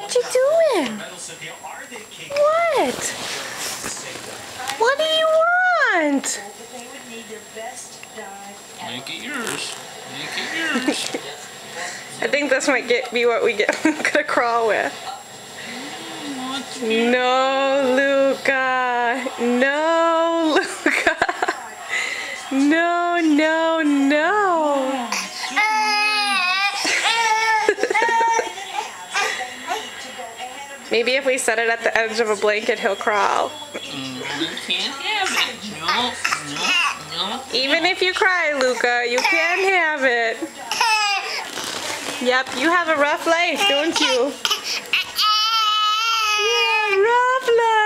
What you doing? What? What do you want? Make it yours. Make it yours. I think this might be what we get Luca to crawl with. No, Luca. No, Luca. No, no, no. Maybe if we set it at the edge of a blanket, he'll crawl. You can't have it. No, no, no. Even if you cry, Luca, you can't have it. Yep, you have a rough life, don't you? Yeah, rough life.